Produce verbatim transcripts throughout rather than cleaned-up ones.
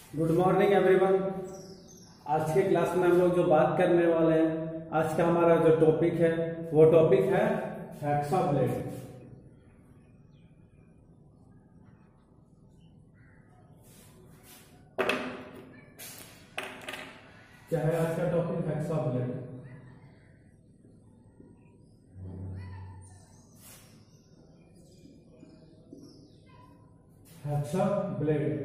Good morning everyone. आज के class में हम लोग जो बात करने वाले हैं, आज का हमारा जो टॉपिक है वो टॉपिक है हेक्सा ब्लेड। क्या है आज का topic? Hacksaw blade. Hacksaw blade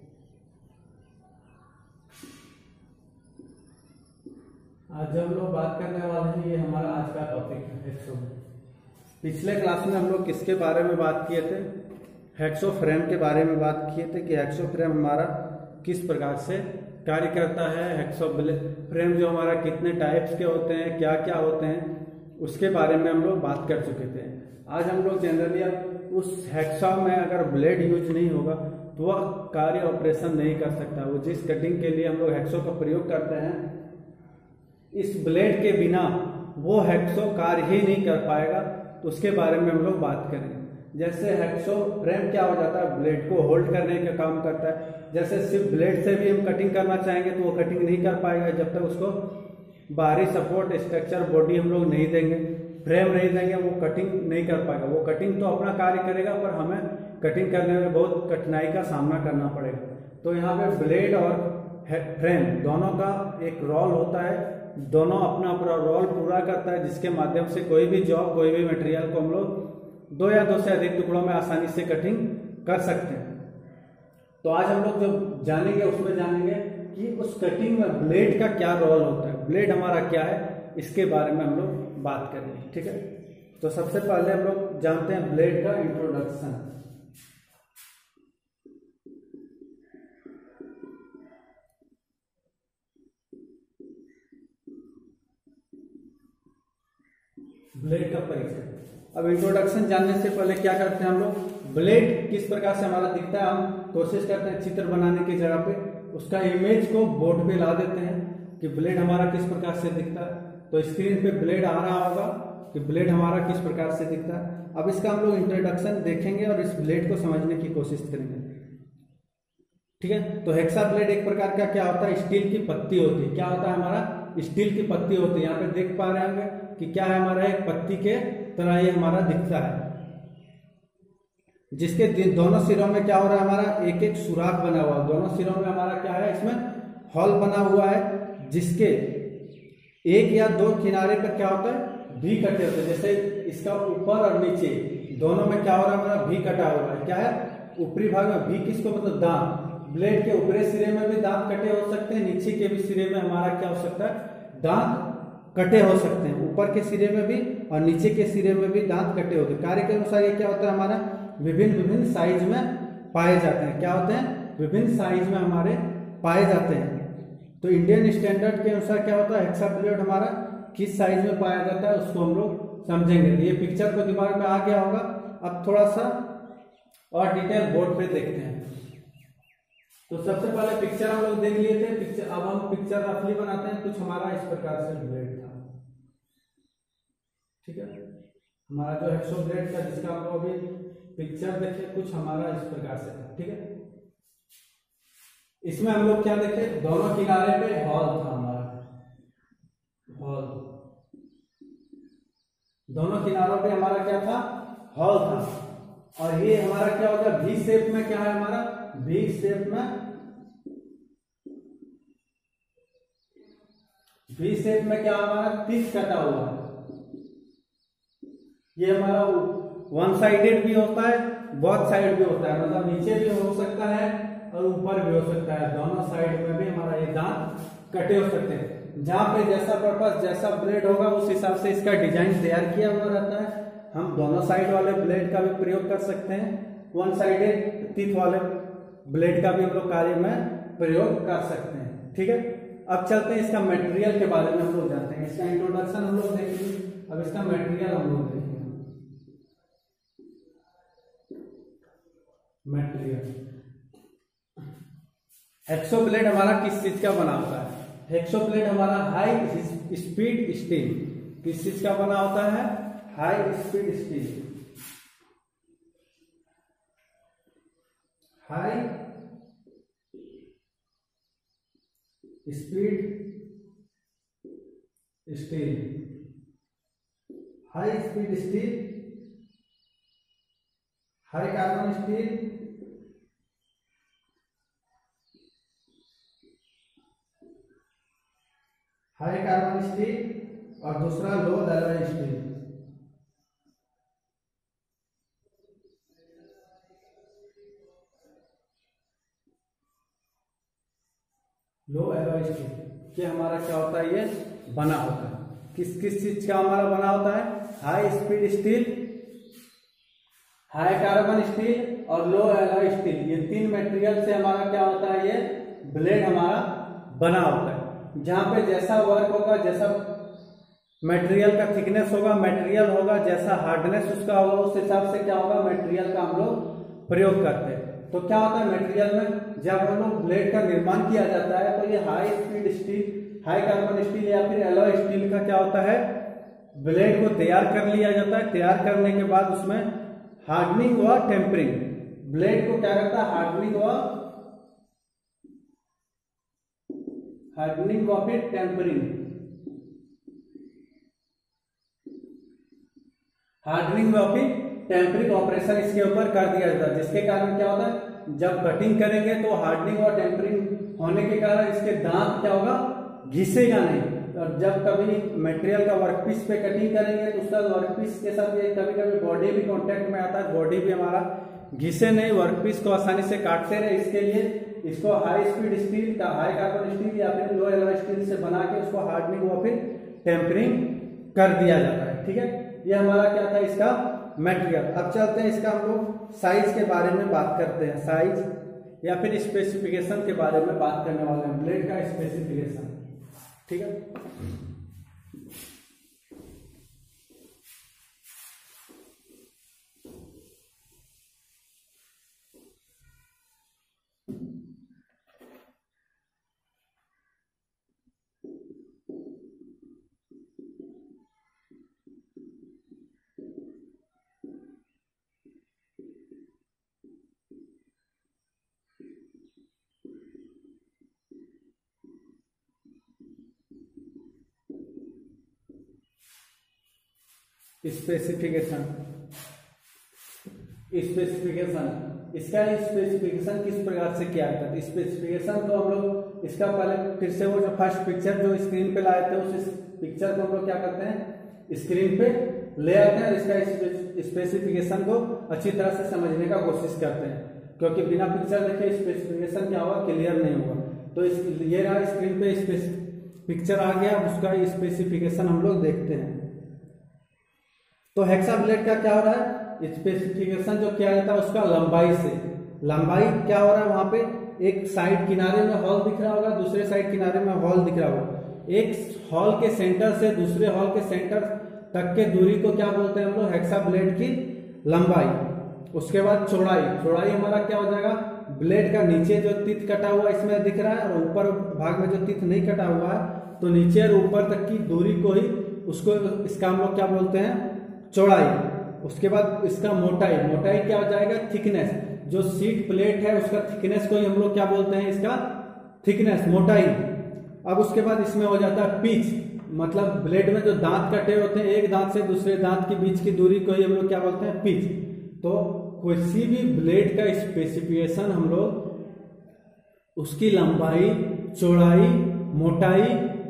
आज जब हम लोग बात करने वाले हैं, ये हमारा आज का टॉपिक है हेक्सो। पिछले क्लास में हम लोग किसके बारे में बात किए थे? हेक्सो फ्रेम के बारे में बात किए थे कि हेक्सो फ्रेम हमारा किस प्रकार से कार्य करता है। हेक्सो फ्रेम जो हमारा कितने टाइप्स के होते हैं, क्या क्या होते हैं, उसके बारे में हम लोग बात कर चुके थे। आज हम लोग जनरली उस हेक्सा में अगर ब्लेड यूज नहीं होगा तो वह कार्य ऑपरेशन नहीं कर सकता। वो जिस कटिंग के लिए हम लोग हेक्सो का प्रयोग करते हैं, इस ब्लेड के बिना वो हेक्सो कार्य ही नहीं कर पाएगा। तो उसके बारे में हम लोग बात करेंगे। जैसे हेक्सो फ्रेम क्या हो जाता है, ब्लेड को होल्ड करने का काम करता है। जैसे सिर्फ ब्लेड से भी हम कटिंग करना चाहेंगे तो वो कटिंग नहीं कर पाएगा जब तक उसको बाहरी सपोर्ट स्ट्रक्चर बॉडी हम लोग नहीं देंगे, फ्रेम नहीं देंगे, वो कटिंग नहीं कर पाएगा। वो कटिंग तो अपना कार्य करेगा पर हमें कटिंग करने में बहुत कठिनाई का सामना करना पड़ेगा। तो यहाँ पे ब्लेड और फ्रेम दोनों का एक रोल होता है, दोनों अपना अपना रोल पूरा करता है, जिसके माध्यम से कोई भी जॉब, कोई भी मटेरियल को हम लोग दो या दो से अधिक टुकड़ों में आसानी से कटिंग कर सकते हैं। तो आज हम लोग जो जानेंगे उसमें जानेंगे कि उस कटिंग में ब्लेड का क्या रोल होता है, ब्लेड हमारा क्या है, इसके बारे में हम लोग बात करेंगे। ठीक है, तो सबसे पहले हम लोग जानते हैं ब्लेड का इंट्रोडक्शन। ब्लेड का परिचय। अब इंट्रोडक्शन जानने से पहले क्या करते हैं हम लोग, ब्लेड किस प्रकार से हमारा दिखता है, हम कोशिश करते हैं चित्र बनाने की जगह पे उसका इमेज को बोर्ड पे ला देते हैं कि ब्लेड हमारा किस प्रकार से दिखता है। तो स्क्रीन पे ब्लेड आ रहा होगा कि ब्लेड हमारा किस प्रकार से दिखता है। अब इसका हम लोग इंट्रोडक्शन देखेंगे और इस ब्लेड को समझने की कोशिश करेंगे। ठीक है, तो हेक्सा ब्लेड एक प्रकार का क्या होता है, स्टील की पत्ती होती है। क्या होता है हमारा, स्टील की पत्ती होती है। यहाँ पे देख पा रहे होंगे कि क्या है, हमारा एक पत्ती के तरह ये हमारा दिखता है, जिसके दोनों सिरों में क्या हो रहा है, हमारा एक एक सुराख बना हुआ है। दोनों सिरों में हमारा क्या है, इसमें हॉल बना हुआ है, जिसके एक या दो किनारे पर क्या होता है, भी कटे होते हैं। जैसे इसका ऊपर और नीचे दोनों में क्या हो रहा है, हमारा भी कटा हुआ है। क्या है, ऊपरी भाग में भी, किसको मतलब दांत। ब्लेड के ऊपरी सिरे में भी दांत कटे हो सकते हैं, नीचे के भी सिरे में हमारा क्या हो सकता है, दांत कटे हो सकते हैं। ऊपर के सिरे में भी और नीचे के सिरे में भी दांत कटे होते हैं। कार्य के अनुसार ये क्या होता है, हमारा विभिन्न विभिन्न साइज में पाए जाते हैं। क्या होते हैं, विभिन्न साइज में हमारे पाए जाते हैं। तो इंडियन स्टैंडर्ड के अनुसार क्या होता है, हेक्सा ब्लेड हमारा किस साइज में पाया जाता है उसको हम लोग समझेंगे। ये पिक्चर तो दिमाग में आ गया होगा। अब थोड़ा सा और डिटेल बोर्ड पे देखते हैं। तो सबसे पहले पिक्चर हम लोग देख लिए थे। पिक्चर अब हम पिक्चर रफली बनाते हैं। कुछ हमारा इस प्रकार से ब्लेड था। ठीक है, हमारा जो हेक्सो ब्लेड था, जिसका हम लोग अभी पिक्चर देखे, कुछ हमारा इस प्रकार से था। ठीक है, इसमें हम लोग क्या देखे, दोनों किनारे पे हॉल था हमारा, हॉल। दोनों किनारों पे हमारा क्या था, हॉल था। और ये हमारा क्या होगा, वी शेप में क्या है, हमारा वी शेप में, वी शेप में क्या हमारा पिच कटा हुआ है। ये हमारा वन साइडेड भी होता है, बोथ साइड भी होता है, मतलब नीचे भी हो सकता है और ऊपर भी हो सकता है। दोनों साइड में भी हमारा ये दांत कटे हो सकते हैं। जहां पे जैसा पर्पस, जैसा ब्लेड होगा, उस हिसाब से इसका डिजाइन तैयार किया हुआ रहता है। हम दोनों साइड वाले ब्लेड का भी प्रयोग कर सकते हैं, वन साइडेड टीथ वाले ब्लेड का भी हम लोग कार्य में प्रयोग कर सकते हैं। ठीक है, अब चलते हैं इसका मटेरियल के बारे में हम लोग जानते हैं। इसका इंट्रोडक्शन हम लोग देखेंगे, अब इसका मटेरियल हम लोग देखेंगे। मटेरियल, हेक्सो ब्लेड हमारा किस चीज का बना होता है? हेक्सो ब्लेड हमारा हाई स्पीड स्टील, किस चीज का बना होता है, high speed steel, high speed steel, high speed steel, high carbon steel, high carbon steel और दूसरा low alloy steel. Low alloy steel ये हमारा क्या होता है, ये बना होता है किस किस चीज का हमारा बना होता है, high speed steel, high carbon steel और लो एलॉय स्टील। ये तीन मटेरियल से हमारा क्या होता है, ये ब्लेड हमारा बना होता है। जहां पे जैसा वर्क होगा, जैसा मटेरियल का थिकनेस होगा, मटेरियल होगा, जैसा हार्डनेस उसका होगा, उस हिसाब से क्या होगा मटेरियल का हम लोग प्रयोग करते हैं। तो क्या होता है मटेरियल में जब हम लोग ब्लेड का निर्माण किया जाता है तो ये high speed steel, high carbon steel या फिर एलॉय स्टील का क्या होता है, ब्लेड को तैयार कर लिया जाता है। तैयार करने के बाद उसमें हार्डनिंग व टेम्परिंग, ब्लेड को क्या करता है हार्डनिंग व हार्डनिंग व फिर टेम्परिंग, हार्डनिंग व फिर टेम्परिंग ऑपरेशन इसके ऊपर कर दिया जाता है। जिसके कारण क्या होता है जब कटिंग करेंगे तो हार्डनिंग और टेम्परिंग होने के कारण इसके दांत क्या होगा, घिसेगा नहीं। और जब कभी मटेरियल का वर्कपीस पे कटिंग करेंगे तो उसका वर्कपीस के साथ ये कभी कभी बॉडी भी कांटेक्ट में आता है, बॉडी भी हमारा घिसे नहीं, वर्कपीस को आसानी से काटते रहे। इसके लिए इसको हाई स्पीड स्टील का, हाई कार्बन स्टील या फिर लो एलॉय स्टील से बना के उसको हार्डनिंग और फिर टेम्परिंग कर दिया जाता है। ठीक है, ये हमारा क्या था इसका मटेरियल। अब चलते हैं इसका हम लोग साइज के बारे में बात करते हैं, साइज या फिर स्पेसिफिकेशन के बारे में बात करने वाले हैं, ब्लेड का स्पेसिफिकेशन। ठीक है, स्पेसिफिकेशन स्पेसिफिकेशन इसका स्पेसिफिकेशन किस प्रकार से किया जाता है। स्पेसिफिकेशन तो हम लोग इसका पहले फिर से वो जो फर्स्ट पिक्चर जो स्क्रीन पे लाए थे उस पिक्चर को हम लोग क्या करते हैं स्क्रीन पे ले आते हैं, इसका स्पेसिफिकेशन को अच्छी तरह से समझने का कोशिश करते हैं, क्योंकि बिना पिक्चर देखे स्पेसिफिकेशन क्या होगा क्लियर नहीं होगा। तो इस ये रहा स्क्रीन पे पिक्चर आ गया, उसका स्पेसिफिकेशन हम लोग देखते हैं। तो हेक्सा ब्लेड का क्या हो रहा है स्पेसिफिकेशन जो किया जाता है उसका लंबाई से, लंबाई क्या हो रहा है वहां पे एक साइड किनारे में हॉल दिख रहा होगा, दूसरे साइड किनारे में हॉल दिख रहा होगा। एक हॉल के सेंटर से दूसरे हॉल के सेंटर तक के दूरी को क्या बोलते हैं हम लोग हेक्सा ब्लेड की लंबाई। उसके बाद चौड़ाई, चौड़ाई हमारा क्या हो जाएगा ब्लेड का नीचे जो तीत कटा हुआ इसमें दिख रहा है और ऊपर भाग में जो तीत नहीं कटा हुआ है, तो नीचे और ऊपर तक की दूरी को ही उसको इसका हम लोग क्या बोलते हैं चौड़ाई। उसके बाद इसका मोटाई, मोटाई क्या हो जाएगा थिकनेस, जो सीट प्लेट है उसका थिकनेस को ही हम लोग क्या बोलते हैं इसका थिकनेस, मोटाई। अब उसके बाद इसमें हो जाता है पिच, मतलब ब्लेड में जो दांत कटे होते हैं एक दांत से दूसरे दांत के बीच की दूरी को ही हम लोग क्या बोलते हैं पिच। तो किसी भी ब्लेड का स्पेसिफिकेशन हम लोग उसकी लंबाई, चौड़ाई, मोटाई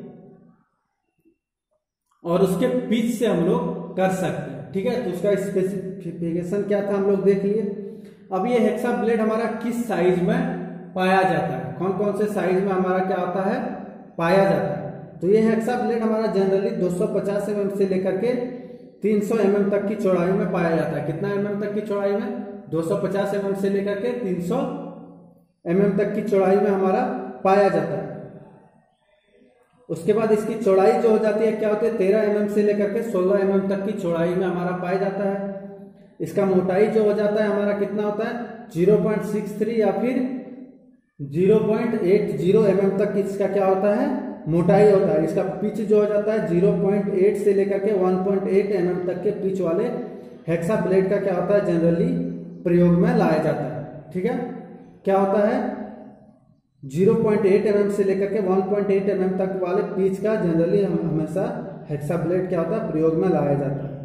और उसके पिच से हम लोग कर सकते हैं। ठीक है, तो उसका स्पेसिफिकेशन क्या था हम लोग देख लिए। अब ये हेक्सा ब्लेड हमारा किस साइज में पाया जाता है, कौन कौन से साइज में हमारा क्या होता है पाया जाता है। तो ये हेक्सा ब्लेड हमारा जनरली दो सौ पचास एम एम से लेकर के तीन सौ एम एम तक की चौड़ाई में पाया जाता है। कितना एम एम तक की चौड़ाई में, दो सौ पचास एम एम से लेकर के तीन सौ एम एम तक की चौड़ाई में हमारा पाया जाता है। उसके बाद इसकी चौड़ाई जो हो जाती है क्या होती है तेरह एम एम से लेकर के सोलह एम एम तक की चौड़ाई में हमारा पाया जाता है। इसका मोटाई जो हो जाता है हमारा कितना होता है जीरो पॉइंट सिक्स थ्री या फिर zero point eight zero M M तक इसका क्या होता है मोटाई होता है। इसका पिच जो हो जाता है जीरो पॉइंट एट से लेकर के one point eight M M तक के पिच वाले हेक्सा ब्लेड का क्या होता है जनरली प्रयोग में लाया जाता है। ठीक है, क्या होता है zero point eight M M से लेकर के one point eight M M तक वाले पीच का जनरली हम हमेशा हेक्सा ब्लेड क्या होता है प्रयोग में लाया जाता है।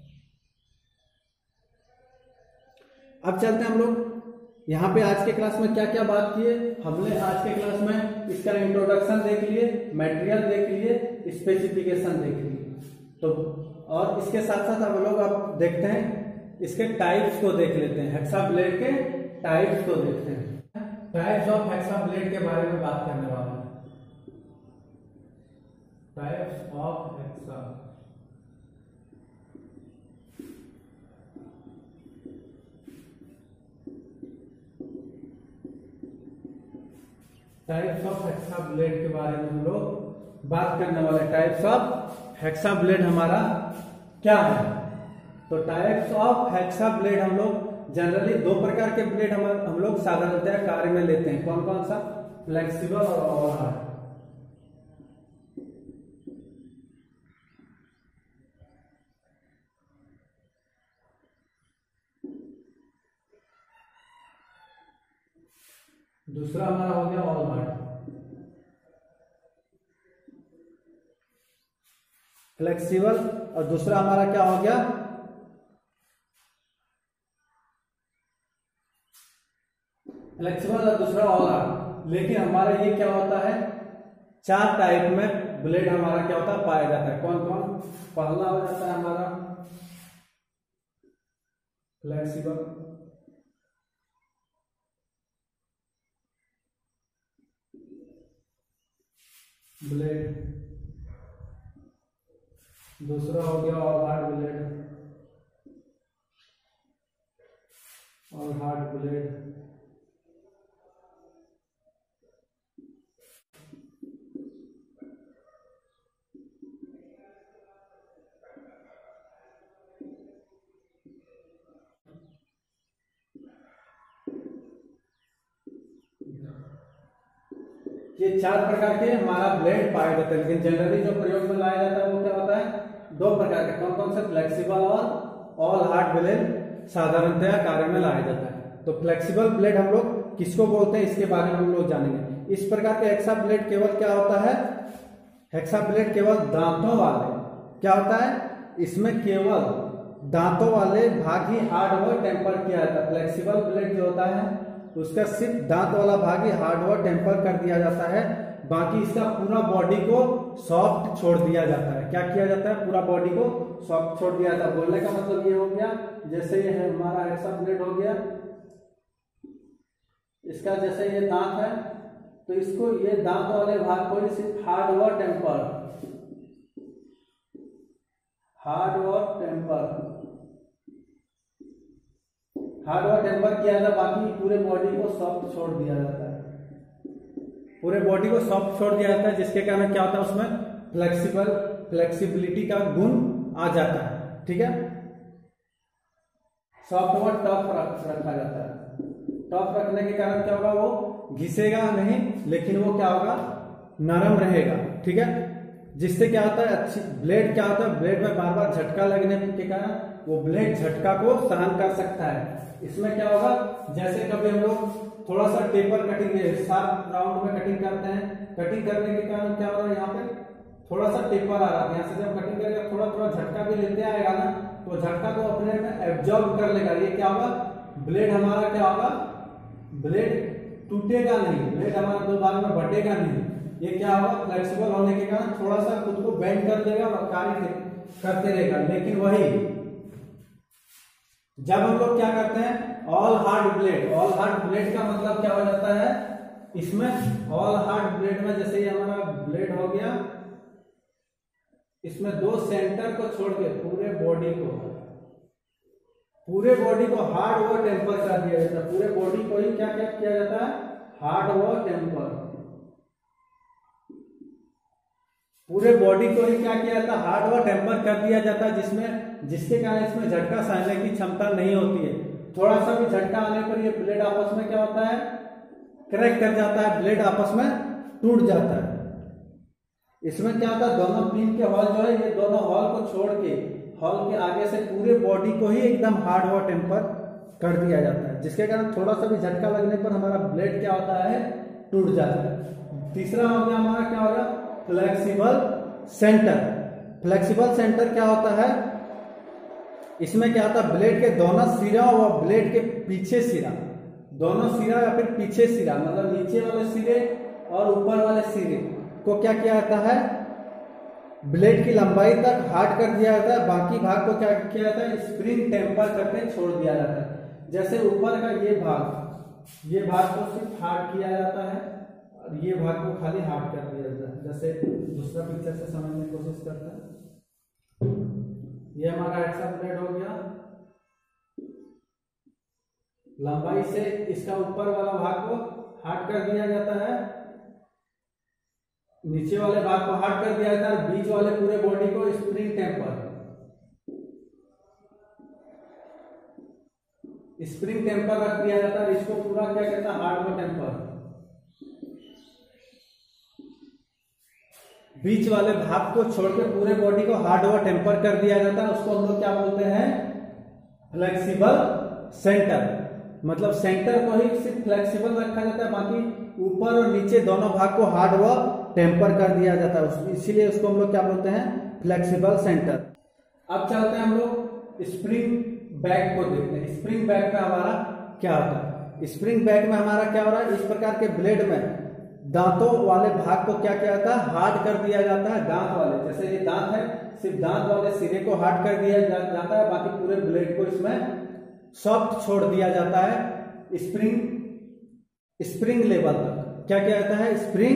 अब चलते हैं हम लोग यहाँ पे आज के क्लास में क्या क्या बात किए। हमने आज के क्लास में इसका इंट्रोडक्शन देख लिए, मटेरियल देख लिए, स्पेसिफिकेशन देख लिए। तो और इसके साथ साथ हम लोग अब देखते हैं इसके टाइप्स को देख लेते हैं, हेक्सा ब्लेड के टाइप्स को देखते हैं। टाइप्स ऑफ हेक्सा ब्लेड के बारे में बात करने वाले हैं। Types of hacksaw types of hacksaw blade के बारे में हम लोग बात करने वाले। टाइप्स ऑफ हेक्सा ब्लेड हमारा क्या है? तो टाइप्स ऑफ हेक्सा ब्लेड हम लोग जनरली दो प्रकार के ब्लेड हम हम लोग साधारणतया कार्य में लेते हैं। कौन कौन सा? फ्लेक्सिबल और ऑल हार्ड। दूसरा हमारा हो गया ऑल हार्ड। फ्लेक्सिबल और दूसरा हमारा क्या हो गया? फ्लेक्सिबल और दूसरा ऑल हार्ड। लेकिन हमारा ये क्या होता है, चार टाइप में ब्लेड हमारा क्या होता है पाया जाता है। कौन कौन? पहला हो जाता है हमारा फ्लेक्सिबल, ब्लेड, दूसरा हो गया all hard blade, all hard blade, ये चार प्रकार के हमारा ब्लेड पाए जाते हैं। लेकिन जनरली जो प्रयोग में लाया जाता है वो क्या होता है? दो प्रकार के। कौन कौन से? फ्लेक्सिबल और ऑल हार्ड ब्लेड साधारणतया कार्य में लाया जाता है। तो फ्लेक्सिबल ब्लेड हम लोग किसको बोलते हैं इसके बारे में हम लोग जानेंगे। इस प्रकार के हेक्सा ब्लेड केवल क्या होता है? हेक्सा ब्लेड केवल दांतों वाले क्या होता है, इसमें केवल दांतों वाले भाग ही हार्ड व टेम्पर किया जाता है। फ्लेक्सिबल ब्लेड जो होता है उसका सिर्फ दांत वाला भाग ही हार्ड व टेम्पर कर दिया जाता है, बाकी इसका पूरा बॉडी को सॉफ्ट छोड़ दिया जाता है। क्या किया जाता है? पूरा बॉडी को सॉफ्ट छोड़ दिया जाता है। बोलने का मतलब ये हो गया, जैसे ये है हमारा हेक्सा ब्लेड हो गया, इसका जैसे ये दांत है तो इसको ये दांत वाले भाग को सिर्फ हार्ड व टेम्पर, हार्ड व टेम्पर हार्ड व टेम्पर किया जाता है, बाकी पूरे बॉडी को सॉफ्ट छोड़ दिया जाता है। पूरे बॉडी को सॉफ्ट छोड़ दिया जाता है जिसके कारण क्या होता है उसमें फ्लेक्सिबल फ्लेक्सिबिलिटी का गुण आ जाता है। ठीक है, सॉफ्ट व टफ रखा जाता है। टफ रखने के कारण क्या होगा, वो घिसेगा नहीं लेकिन वो क्या होगा, नरम रहेगा। ठीक है, जिससे क्या होता है अच्छी ब्लेड क्या होता है, ब्लेड में बार बार झटका लगने के कारण वो ब्लेड झटका को सहन कर सकता है। इसमें क्या होगा, जैसे कभी हम लोग थोड़ा सा टेपर कटिंग शार्प राउंड में कटिंग करते हैं, कटिंग करने के कारण क्या हो रहा है, यहाँ पे थोड़ा सा टेपर आ रहा है, यहाँ से जब कटिंग करेगा थोड़ा थोड़ा झटका भी लेते आएगा ना, तो झटका को अपने में एब्जॉर्ब कर लेगा। ये क्या होगा, ब्लेड हमारा क्या होगा, ब्लेड टूटेगा नहीं, ब्लेड हमारा दो भाग में बटेगा नहीं। ये क्या होगा, फ्लेक्सिबल होने के कारण थोड़ा सा खुद को बेंड कर देगा और कार्य करते रहेगा। लेकिन वही जब हम लोग क्या करते हैं, all hard blade, all hard blade का मतलब क्या हो जाता है, इसमें ऑल हार्ड ब्लेड में जैसे ये हमारा ब्लेड हो गया, इसमें दो सेंटर को छोड़ के पूरे बॉडी को पूरे बॉडी को हार्ड व टेम्पर कर दिया जाता है। पूरे बॉडी को ही क्या क्या किया जाता है, हार्ड व टेम्पर, पूरे बॉडी को ही क्या किया जाता है, हार्ड व टेम्पर कर दिया जाता है, जिसमें जिसके कारण इसमें झटका सहने की क्षमता नहीं होती है। थोड़ा सा भी झटका आने पर ये ब्लेड आपस में क्या होता है, क्रैक कर जाता है, ब्लेड आपस में टूट जाता है। इसमें क्या होता है, दोनों पिन के हॉल जो है, ये दोनों हॉल को छोड़ के हॉल के आगे से पूरे बॉडी को ही एकदम हार्ड व टेम्पर कर दिया जाता है, जिसके कारण थोड़ा सा भी झटका लगने पर हमारा ब्लेड क्या होता है, टूट जाता है। तीसरा हो गया हमारा क्या हो गया, फ्लेक्सिबल सेंटर। फ्लेक्सिबल सेंटर क्या होता है, इसमें क्या होता है, ब्लेड के दोनों सिरा और ब्लेड के पीछे सिरा, दोनों सिरा या फिर पीछे सिरा, मतलब नीचे वाले सिरे और ऊपर वाले सिरे को क्या किया जाता है, ब्लेड की लंबाई तक हार्ड कर दिया जाता है, बाकी भाग को क्या किया जाता है, स्प्रिंग टेम्पर करके छोड़ दिया जाता है। जैसे ऊपर का ये भाग, ये भाग को सिर्फ हार्ड किया जाता है और ये भाग को खाली हार्ड कर दिया जाता है। जैसे दूसरा पिक्चर से समझने की कोशिश करते हैं। ये हमारा हेक्सा ब्लेड हो गया, लंबाई से इसका ऊपर वाला भाग को हार्ड कर दिया जाता है, नीचे वाले भाग को हार्ड कर दिया जाता है, बीच वाले पूरे बॉडी को स्प्रिंग टेम्पर, स्प्रिंग टेम्पर रख दिया जाता है। इसको पूरा क्या कहता है, हार्ड व टेम्पर। बीच वाले भाग को छोड़ के पूरे बॉडी को हार्ड व टेम्पर कर दिया जाता है, उसको हम लोग क्या बोलते हैं, फ्लेक्सिबल सेंटर। मतलब सेंटर को ही सिर्फ फ्लेक्सिबल रखा जाता है, बाकी ऊपर और नीचे दोनों भाग को हार्ड व टेम्पर कर दिया जाता है, इसीलिए उसको हम लोग क्या बोलते हैं, फ्लेक्सिबल सेंटर। अब चलते हैं हम लोग स्प्रिंग बैक को देखते हैं। स्प्रिंग बैक में हमारा क्या होता है, स्प्रिंग बैक में हमारा क्या हो रहा है, इस प्रकार के ब्लेड में दांतों वाले भाग को क्या किया जाता है, हार्ड कर दिया जाता है। दांत वाले, जैसे ये दांत है, सिर्फ दांत वाले सिरे को हार्ड कर दिया जा, जाता है, बाकी पूरे ब्लेड को इसमें सॉफ्ट छोड़ दिया जाता है। स्प्रिंग स्प्रिंग लेवल तक क्या किया जाता है, स्प्रिंग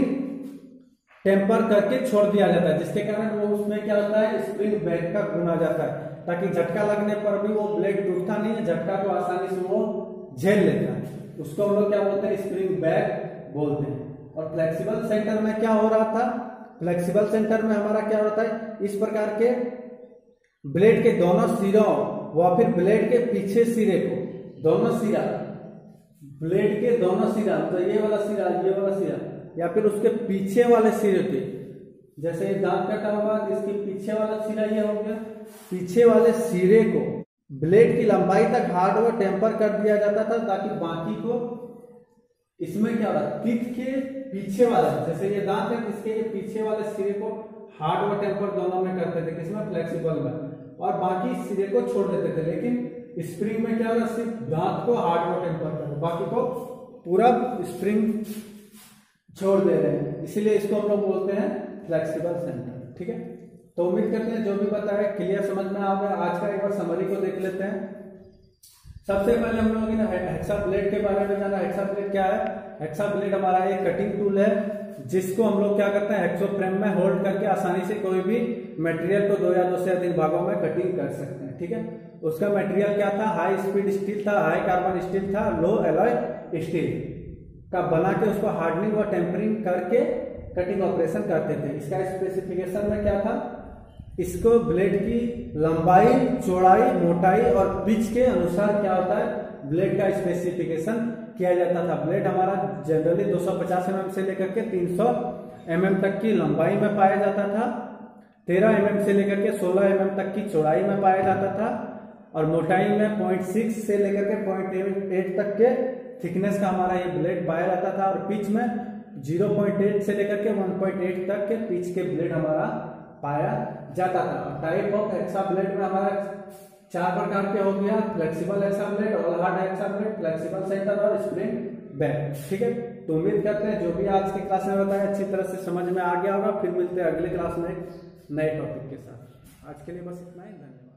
टेम्पर करके छोड़ दिया जाता है, जिसके कारण वो उसमें क्या होता है, स्प्रिंग बैक का गुना जाता है, ताकि झटका लगने पर भी वो ब्लेड टूटता नहीं है, झटका को आसानी से वो झेल लेता है। उसको हम लोग क्या बोलते हैं, स्प्रिंग बैक बोलते हैं। और फ्लेक्सिबल सेंटर में क्या हो रहा था, फ्लेक्सिबल सेंटर में हमारा क्या होता है, इस प्रकार के ब्लेड के दोनों सिरों व फिर ब्लेड के पीछे सिरे को, दोनों सिरा, ब्लेड के दोनों सिरा, तो ये वाला सिरा, ये वाला सिरा, या फिर उसके पीछे वाले सिरे के, जैसे दांत कटा हुआ, इसके पीछे वाला सिरा ये हो गया, पीछे वाले सिरे को ब्लेड की लंबाई तक हार्ड व टेम्पर कर दिया जाता था, ताकि बाकी को, इसमें क्या हो रहा है, टीथ के पीछे वाला, जैसे ये दांत है, इसके ये पीछे वाले सिरे को हार्ड व टेम्पर दोनों में करते थे, किसमें, फ्लेक्सिबल में, और बाकी सिरे को छोड़ देते थे। लेकिन स्प्रिंग में क्या हो रहा है, सिर्फ दांत को हार्ड व टेम्पर कर, बाकी को पूरा स्प्रिंग छोड़ दे रहे हैं, इसीलिए इसको हम लोग बोलते हैं फ्लेक्सिबल सेंटर। ठीक है, तो उम्मीद करते हैं जो भी बताया क्लियर समझ में आ गया। आज का एक बार समरी को देख लेते हैं। सबसे पहले हम लोगों ने हेक्सा ब्लेड के बारे में जाना। हेक्सा ब्लेड क्या है, हेक्सा ब्लेड हमारा एक कटिंग टूल है, जिसको हम लोग क्या करते हैं, हेक्सो फ्रेम में होल्ड करके आसानी से कोई भी मटेरियल को दो या दो से अधिक भागों में कटिंग कर सकते हैं। ठीक है, उसका मटेरियल क्या था, हाई स्पीड स्टील था, हाई कार्बन स्टील था, लो एलॉय स्टील का बना के उसको हार्डनिंग व टेम्परिंग करके कटिंग ऑपरेशन करते थे। इसका स्पेसिफिकेशन में क्या था, इसको ब्लेड की लंबाई, चौड़ाई, मोटाई और पिच के अनुसार क्या होता है, ब्लेड का स्पेसिफिकेशन किया जाता था। ब्लेड हमारा जनरली दो सौ पचास एम एम से लेकर के तीन सौ एम एम तक की लंबाई में पाया जाता था, तेरह एम एम से लेकर के सोलह एम एम तक की चौड़ाई में पाया जाता था, और मोटाई में पॉइंट सिक्स से लेकर के पॉइंट एट तक के थिकनेस का हमारा ये ब्लेड पाया जाता था, और पिच में ज़ीरो पॉइंट एट से लेकर के वन पॉइंट एट तक के पिच के ब्लेड हमारा पाया जाता था। टाइप ऑफ हेक्सा ब्लेड में हमारा चार प्रकार के हो गया, flexible hacksaw blade, all hard hacksaw blade, flexible centre और स्प्रिंग बैक। ठीक है, तो उम्मीद करते हैं जो भी आज की क्लास में बताया अच्छी तरह से समझ में आ गया होगा। फिर मिलते हैं अगले क्लास में एक नए टॉपिक के साथ। आज के लिए बस इतना ही, धन्यवाद।